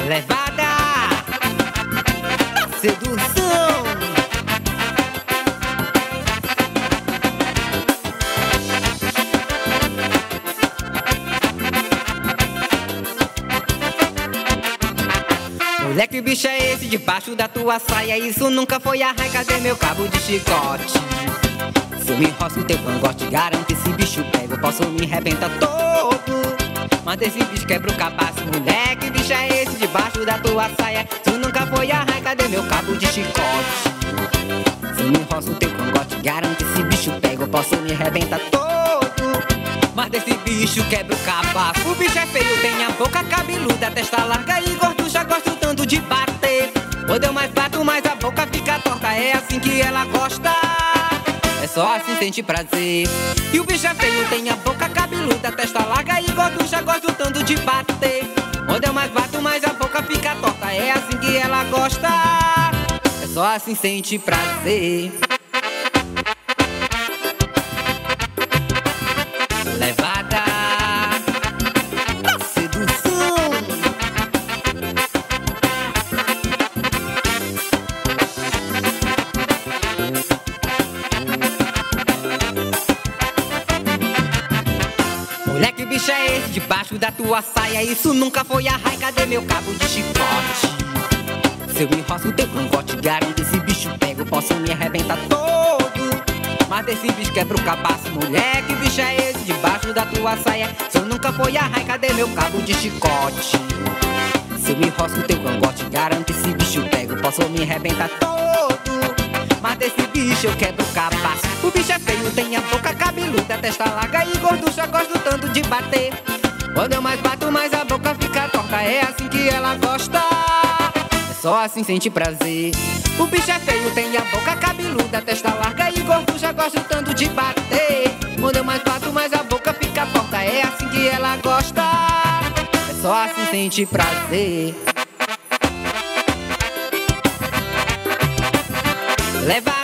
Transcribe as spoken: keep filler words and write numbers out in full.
Levada da sedução. Moleque, bicho é esse debaixo da tua saia? Isso nunca foi a raia, cadê meu cabo de chicote? Se eu me enrosco teu cangote, garanto esse bicho pega, eu posso me arrebentar todo. Mas esse bicho quebra o cabaço. Moleque, bicho é esse debaixo da tua saia? Isso nunca foi a raia, cadê meu cabo de chicote? Se eu me enrosco teu cangote, garanto esse bicho pega, eu posso me arrebentar todo. Mas desse bicho quebra o cabaço. O bicho é feio, tem a boca cabeluda, testa larga e gorducha, gosto tanto de bater. Quando eu mais bato, mais a boca fica torta, é assim que ela gosta. É só assim sente prazer. E o bicho é feio, tem a boca cabeluda, testa larga e gorducha, gosto tanto de bater. Quando eu mais bato, mais a boca fica torta, é assim que ela gosta. É só assim sente prazer. Levada da sedução. Moleque, bicho é esse debaixo da tua saia? Isso nunca foi a raia, cadê meu cabo de chicote? Se eu me enrosco teu cangote, garanto esse bicho pega, eu posso me arrebentar todo. Mas desse bicho quebra o cabaço. Moleque, bicho é esse debaixo da tua saia? Se eu nunca foi a raia, cadê meu cabo de chicote? Se eu me enrosco teu cangote, garanto esse bicho pega, eu posso me arrebentar todo. Mas desse bicho eu quebro o cabaço. O bicho é feio, tem a boca cabeluda, testa larga e gorducha, gosto tanto de bater. Quando eu mais bato, mais a boca fica torta, é assim que ela gosta. É só assim sente prazer. O bicho é feio, tem a boca cabeluda, testa larga e gorducha, gosto tanto de bater. Quando eu mais bato, mais a boca fica torta, é assim que ela gosta. É só assim sente prazer. Leva